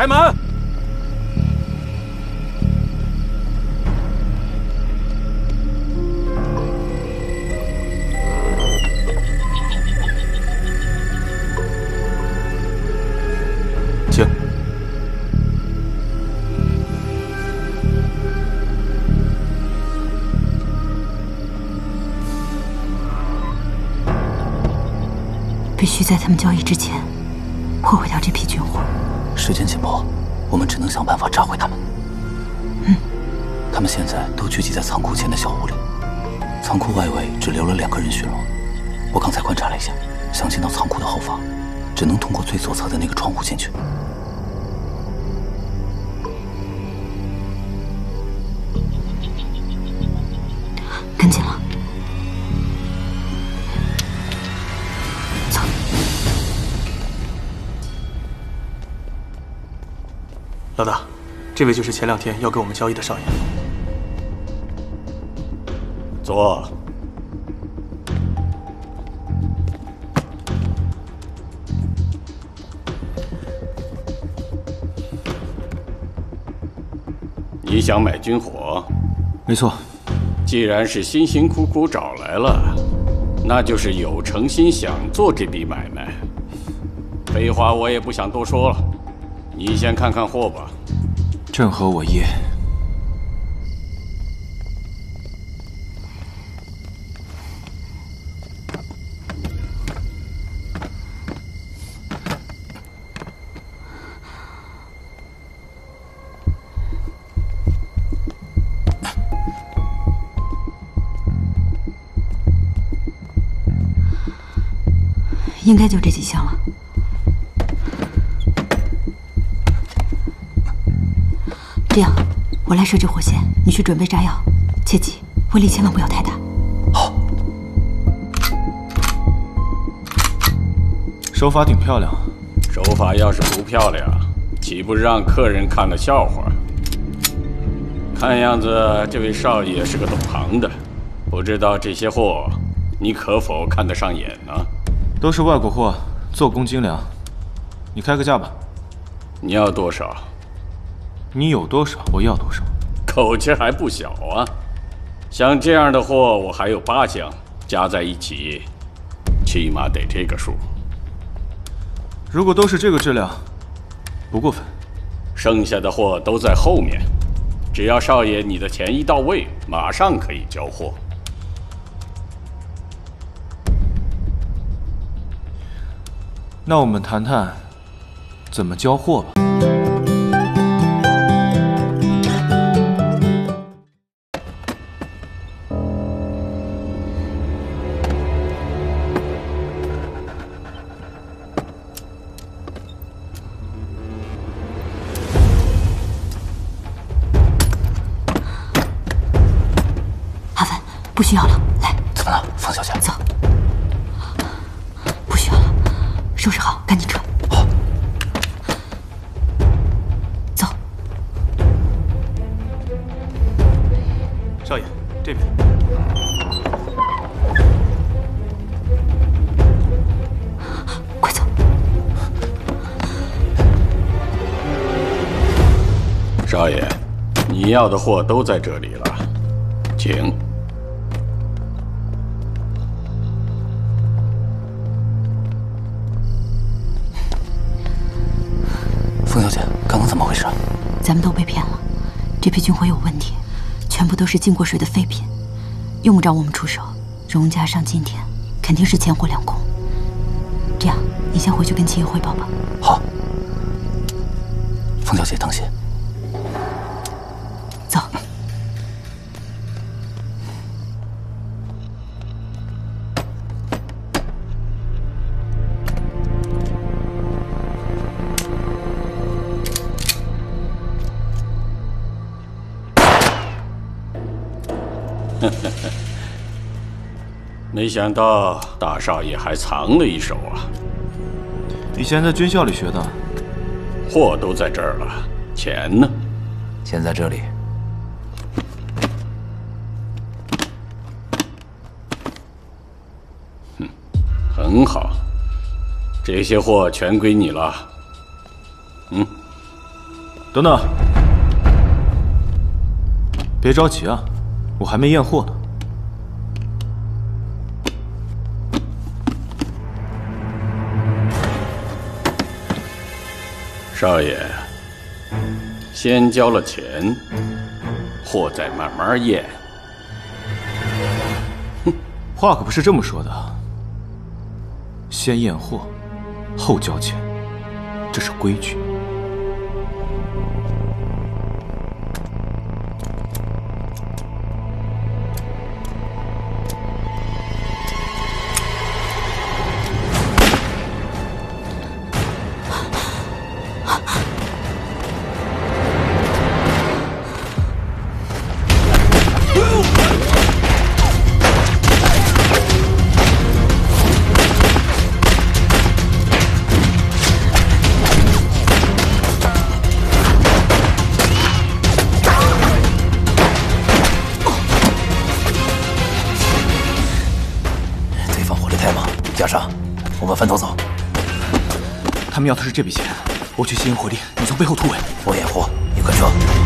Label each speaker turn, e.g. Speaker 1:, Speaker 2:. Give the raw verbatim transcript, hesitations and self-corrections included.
Speaker 1: 开门！请。
Speaker 2: 必须在他们交易之前破坏掉这批军火。
Speaker 3: 时间紧迫，我们只能想办法炸毁他们。
Speaker 2: 嗯，
Speaker 3: 他们现在都聚集在仓库前的小屋里，仓库外围只留了两个人巡逻。我刚才观察了一下，想进到仓库的后方，只能通过最左侧的那个窗户进去。
Speaker 2: 跟紧了。
Speaker 1: 老大，这位就是前两天要跟我们交易的少爷。
Speaker 4: 坐。你想买军火？
Speaker 5: 没错。
Speaker 4: 既然是辛辛苦苦找来了，那就是有诚心想做这笔买卖。废话我也不想多说了。 你先看看货吧，
Speaker 5: 正合我意。
Speaker 2: 应该就这几箱了。 这样，我来设置火线，你去准备炸药，切记威力千万不要太大。
Speaker 3: 好。
Speaker 5: 手法挺漂亮。
Speaker 4: 手法要是不漂亮，岂不让客人看了笑话？看样子这位少爷是个懂行的，不知道这些货你可否看得上眼呢？
Speaker 5: 都是外国货，做工精良。你开个价吧。
Speaker 4: 你要多少？
Speaker 5: 你有多少，我要多少。
Speaker 4: 口气还不小啊！像这样的货，我还有八箱，加在一起，起码得这个数。
Speaker 5: 如果都是这个质量，不过分。
Speaker 4: 剩下的货都在后面，只要少爷你的钱一到位，马上可以交货。
Speaker 5: 那我们谈谈怎么交货吧。
Speaker 2: 不需要了，来。
Speaker 3: 怎么了，方小姐？
Speaker 2: 走。不需要了，收拾好，赶紧撤。
Speaker 3: 好。
Speaker 2: 走。
Speaker 1: 少爷，这边。
Speaker 2: 快走。
Speaker 4: 少爷，你要的货都在这里了。 请。
Speaker 3: 冯小姐，刚刚怎么回事？
Speaker 2: 咱们都被骗了，这批军火有问题，全部都是进过水的废品，用不着我们出手。荣家上今天肯定是钱货两空。这样，你先回去跟秦爷汇报吧。
Speaker 3: 好。冯小姐，当心。
Speaker 2: 走。
Speaker 4: 没想到大少爷还藏了一手啊！
Speaker 5: 以前在军校里学的。
Speaker 4: 货都在这儿了，钱呢？
Speaker 3: 钱在这里。
Speaker 4: 嗯，很好，这些货全归你了。嗯，
Speaker 5: 等等，别着急啊，我还没验货呢。
Speaker 4: 少爷，先交了钱，货再慢慢验。
Speaker 5: 话可不是这么说的，先验货，后交钱，这是规矩。
Speaker 3: 加上，我们分头走。
Speaker 5: 他们要的是这笔钱，我去吸引火力，你从背后突围。
Speaker 3: 我掩护，你快撤。